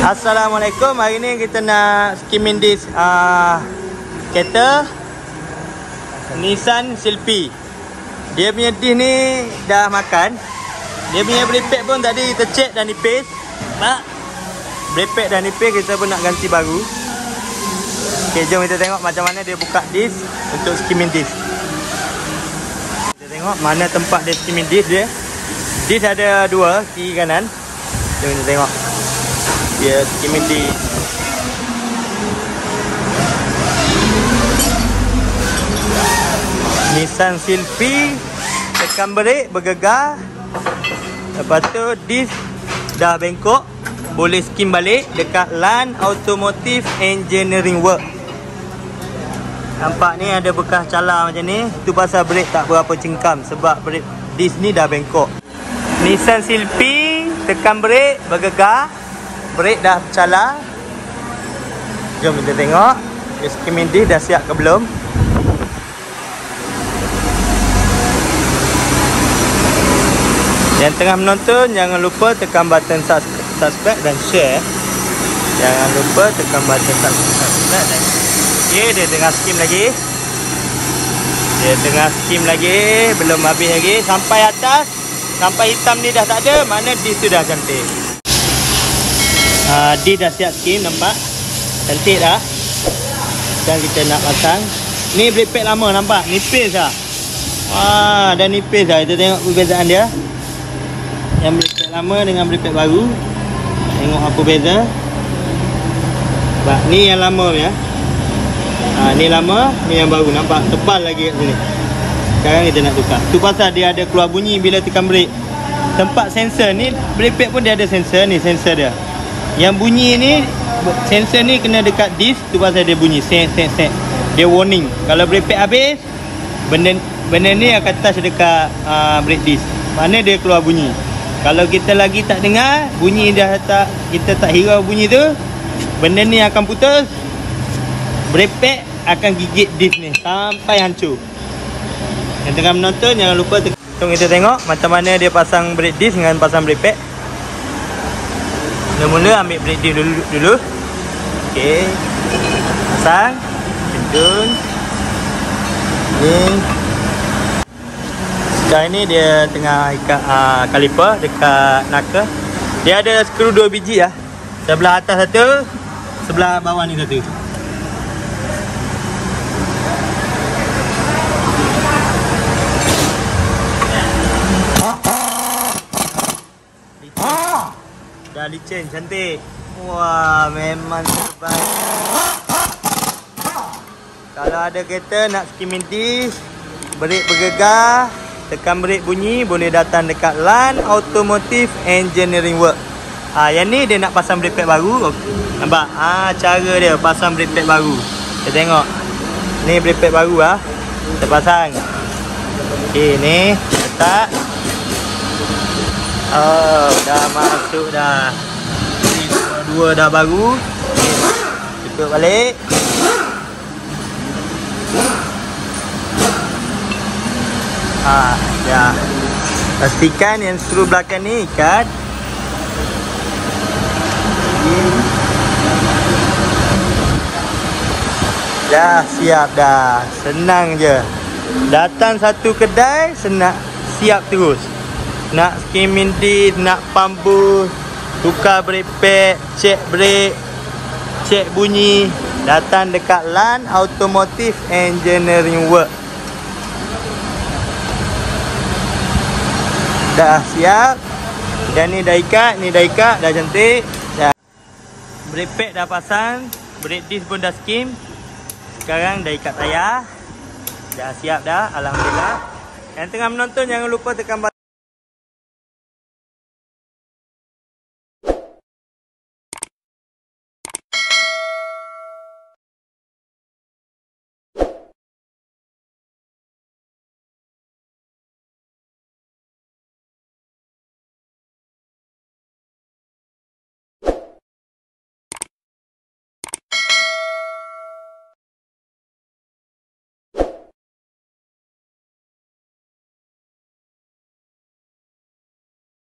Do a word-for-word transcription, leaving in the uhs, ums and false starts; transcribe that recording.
Assalamualaikum. Hari ni kita nak skimming this uh, kereta Nissan Sylphy. Dia punya disk ni dah makan. Dia punya brake pad pun tadi kita check dah nipis. Nak brake pad dah nipis, kita pun nak ganti baru. Okay, jom kita tengok macam mana dia buka disk untuk skimming disk. Kita tengok mana tempat dia skimming disk dia. Disk ada dua, kiri kanan. Jom kita tengok. Dia skimming disk. Nissan Sylphy, tekan brake bergegar. Lepas tu disk dah bengkok, boleh skim balik dekat Lan Automotive Engineering Work. Nampak ni ada bekas cala macam ni. Tu pasal brake tak berapa cengkam, sebab brake disk ni dah bengkok. Nissan Sylphy, tekan brake bergegar, brake dah cala. Jom kita tengok dia skimming disk dah siap ke belum. Yang tengah menonton, jangan lupa tekan button subscribe dan share. Jangan lupa tekan button subscribe dan share. Okay, dia tengah skim lagi. Dia tengah skim lagi. Belum habis lagi. Sampai atas, sampai hitam ni dah tak ada, mana disk tu dah cantik. uh, Disk dah siap skim, nampak? Cantik dah. Dan kita nak pasang. Ni brake pad lama, nampak? Nipis lah. Wah, dah nipis lah. Kita tengok perbezaan dia. Yang brake pad lama dengan brake pad baru. Tengok apa beza. Bah, ni yang lama ya. Ha, ni lama, ni yang baru. Nampak tebal lagi kat sini. Sekarang kita nak tukar. Tu pasal dia ada keluar bunyi bila tekan brake. Tempat sensor ni, brake pad pun dia ada sensor ni, sensor dia. Yang bunyi ni, sensor ni kena dekat disk. Tu pasal dia bunyi set set set. Dia warning. Kalau brake pad habis, benda benda ni akan touch dekat uh, brake disk. Mana dia keluar bunyi. Kalau kita lagi tak dengar, bunyi dah tak, kita tak hirau bunyi tu, benda ni akan putus. Brake pad akan gigit disk ni sampai hancur. Yang tengah menonton, jangan lupa tekan. Jom kita tengok macam mana dia pasang brake disk dengan pasang brake pad. Mula-mula ambil brake disk dulu, dulu. Okey. Pasang. Tentun. Ni. Sekarang ni dia tengah ikat uh, kaliper dekat knuckle. Dia ada skru dua biji lah. Sebelah atas satu, sebelah bawah ni satu. Licin. Dah licin, cantik. Wah, memang terbaik. Kalau ada kereta nak skimming disk, brake bergegar, tekan brake bunyi, boleh datang dekat Lan Automotive Engineering Work. Ah, yang ni dia nak pasang brake pad baru. Nampak? Ah, cara dia pasang brake pad baru. Kita tengok. Ni brake pad baru ah. Kita pasang. Okey, ni letak. Oh, dah masuk dah. Ni dua dah baru. Okay. Tutup balik. Ha, ya. Pastikan yang skru belakang ni ikat. Dah siap dah. Senang je. Datang satu kedai, senang, siap terus. Nak skimming disk, nak pump boost, tukar brake pad, check brake, check bunyi, datang dekat Lan Automotive Engineering Work. Dah siap. Dan ni dah ikat, ni dah ikat, dah cantik. Dah. Brake pad dah pasang, brake disk pun dah skim. Sekarang dah ikat tayar. Dah siap dah, alhamdulillah. Yang tengah menonton, jangan lupa tekan button